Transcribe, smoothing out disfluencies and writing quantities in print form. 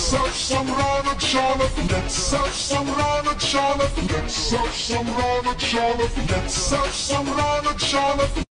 have some Ronald Charlotte. Let's have some Ronald Charlotte. Let's have some Ronald Charlotte. Let's have some Ronald Charlotte.